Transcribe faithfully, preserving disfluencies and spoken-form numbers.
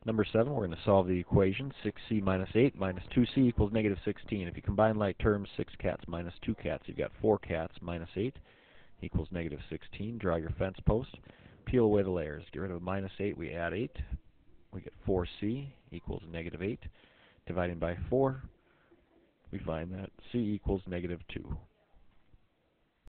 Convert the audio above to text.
Number seven, we're going to solve the equation six c minus eight minus two c equals negative sixteen. If you combine like terms, six cats minus two cats, you've got four cats minus eight equals negative sixteen. Draw your fence post. Peel away the layers. Get rid of minus eight, we add eight. We get four c equals negative eight. Dividing by four, we find that c equals negative two.